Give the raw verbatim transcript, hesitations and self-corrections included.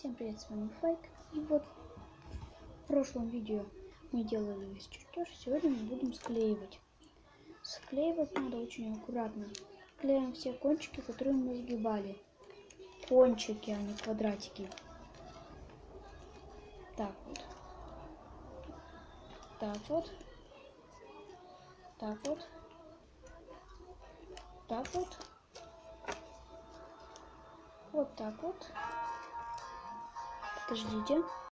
Всем привет, с вами Фейк. И вот в прошлом видео мы делали весь чертеж, сегодня мы будем склеивать. Склеивать надо очень аккуратно. Клеим все кончики, которые мы сгибали. Кончики, а не квадратики. Так вот. Так вот. Так вот. Так вот. Вот так вот. Подождите.